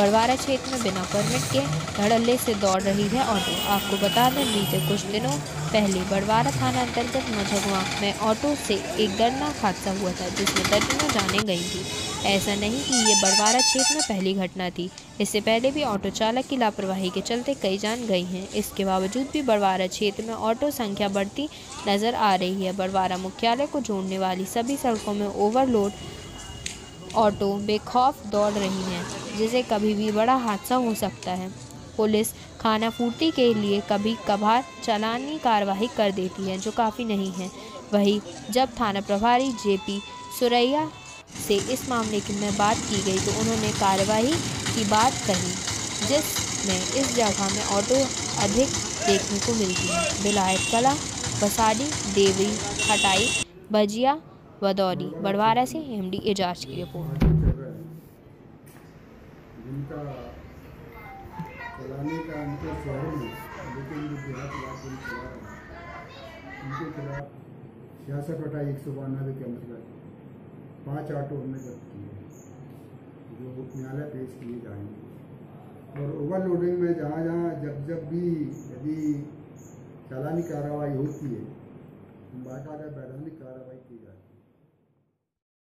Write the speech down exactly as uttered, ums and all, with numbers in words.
बड़वारा क्षेत्र में बिना परमिट के धड़ल्ले से दौड़ रही है ऑटो। आपको बता दें, बीते कुछ दिनों पहले बड़वारा थाना अंतर्गत मझगवा में ऑटो से एक दर्दनाक हादसा हुआ था, जिसमें दर्जनों जानें गई थी। ऐसा नहीं कि ये बड़वारा क्षेत्र में पहली घटना थी। इससे पहले भी ऑटो चालक की लापरवाही के चलते कई जान गई हैं। इसके बावजूद भी बड़वारा क्षेत्र में ऑटो संख्या बढ़ती नजर आ रही है। बड़वारा मुख्यालय को जोड़ने वाली सभी सड़कों में ओवरलोड ऑटो बेखौफ दौड़ रही हैं, जिसे कभी भी बड़ा हादसा हो सकता है। पुलिस खानापूर्ति के लिए कभी कभार चालानी कार्रवाई कर देती है, जो काफ़ी नहीं है। वहीं जब थाना प्रभारी जेपी सुरैया से इस मामले की में बात की गई तो उन्होंने कार्रवाई की बात कही, जिसमें इस जगह में ऑटो अधिक देखने को मिलती है। विलायत कला, बसाड़ी, देवरी, खटाई, भजिया, भदौरी। बड़वारा से एमडी एजाज की रिपोर्ट। जिनका चलाने का उनके शहर में, लेकिन जो देहात इलाके में चला रहा है, उनके खिलाफ छियासठ बटा एक सौ बानवे के अंतर्गत पाँच ऑटो हमने जब्त किए, जो न्यायालय पेश किए जाएंगे। और ओवरलोडिंग में जहाँ जहाँ जब जब भी यदि चालानी कार्रवाई होती है, बाकायदा वैधानिक कार्रवाई की जाए।